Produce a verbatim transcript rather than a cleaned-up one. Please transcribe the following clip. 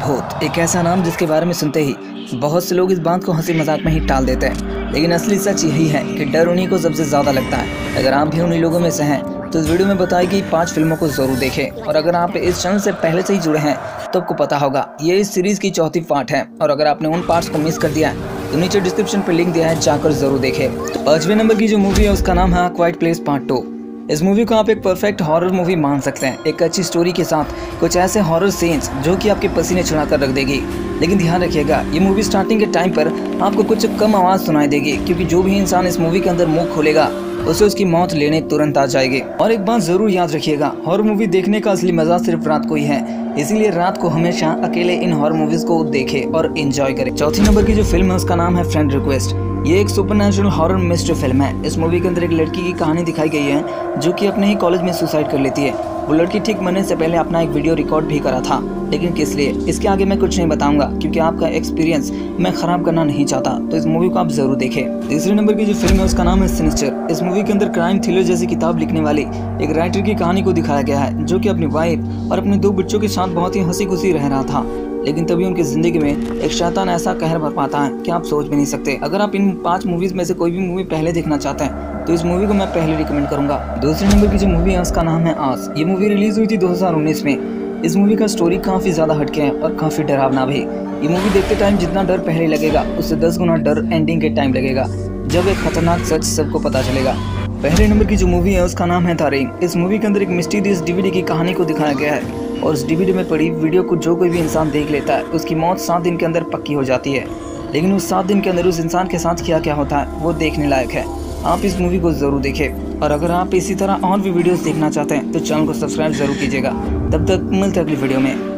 भूत एक ऐसा नाम जिसके बारे में सुनते ही बहुत से लोग इस बात को हंसी मजाक में ही टाल देते हैं, लेकिन असली सच यही है कि डर उन्हीं को सबसे ज़्यादा लगता है। अगर आप भी उन्हीं लोगों में से हैं तो इस वीडियो में बताई गई पांच फिल्मों को जरूर देखें। और अगर आप इस चैनल से पहले से ही जुड़े हैं तो आपको पता होगा ये इस सीरीज की चौथी पार्ट है। और अगर आपने उन पार्ट्स को मिस कर दिया है तो नीचे डिस्क्रिप्शन पर लिंक दिया है, जाकर जरूर देखें। तो पांचवें नंबर की जो मूवी है उसका नाम है क्वाइट प्लेस पार्ट टू। इस मूवी को आप एक परफेक्ट हॉरर मूवी मान सकते हैं, एक अच्छी स्टोरी के साथ कुछ ऐसे हॉरर सीन्स जो कि आपके पसीने छुड़ा कर रख देगी। लेकिन ध्यान रखिएगा, ये मूवी स्टार्टिंग के टाइम पर आपको कुछ कम आवाज़ सुनाई देगी, क्योंकि जो भी इंसान इस मूवी के अंदर मुंह खोलेगा उसे उसकी मौत लेने तुरंत आ जाएगी। और एक बात जरूर याद रखिएगा, हॉरर मूवी देखने का असली मजा सिर्फ रात को ही है, इसीलिए रात को हमेशा अकेले इन हॉरर मूवीज को देखें और एंजॉय करें। चौथी नंबर की जो फिल्म है उसका नाम है फ्रेंड रिक्वेस्ट। ये एक सुपरनैचुरल हॉरर मिस्ट्री फिल्म है। इस मूवी के अंदर एक लड़की की कहानी दिखाई गई है जो कि अपने ही कॉलेज में सुसाइड कर लेती है। वो लड़की ठीक मरने से पहले अपना एक वीडियो रिकॉर्ड भी करा था, लेकिन किस लिए इसके आगे मैं कुछ नहीं बताऊंगा, क्योंकि आपका एक्सपीरियंस मैं खराब करना नहीं चाहता। तो इस मूवी को आप जरूर देखें। तीसरे नंबर की जो फिल्म है उसका नाम है सिनिस्टर। इस मूवी के अंदर क्राइम थ्रिलर जैसी किताब लिखने वाली एक राइटर की कहानी को दिखाया गया है, जो कि अपनी वाइफ और अपने दो बच्चों के साथ बहुत ही हंसी खुशी रह रहा था। लेकिन तभी उनकी जिंदगी में एक शैतान ऐसा कहर बरपाता है कि आप सोच भी नहीं सकते। अगर आप इन पांच मूवीज में से कोई भी मूवी पहले देखना चाहते हैं तो इस मूवी को मैं पहले रिकमेंड करूंगा। दूसरे नंबर की जो मूवी है उसका नाम है आस। ये मूवी रिलीज हुई थी दो हज़ार उन्नीस में। इस मूवी का स्टोरी काफी ज्यादा हटके है और काफी डरावना भी। ये मूवी देखते टाइम जितना डर पहले लगेगा उससे दस गुना डर एंडिंग के टाइम लगेगा, जब एक खतरनाक सच सबको पता चलेगा। पहले नंबर की जो मूवी है उसका नाम है तारीन। इस मूवी के अंदर एक मिस्टीरियस डीवीडी की कहानी को दिखाया गया है, और उस डीवीडी में पड़ी वीडियो को जो कोई भी इंसान देख लेता है उसकी मौत सात दिन के अंदर पक्की हो जाती है। लेकिन उस सात दिन के अंदर उस इंसान के साथ क्या क्या होता है वो देखने लायक है। आप इस मूवी को जरूर देखें। और अगर आप इसी तरह और भी वीडियोस देखना चाहते हैं तो चैनल को सब्सक्राइब जरूर कीजिएगा। तब तक मिलते हैं अगली वीडियो में।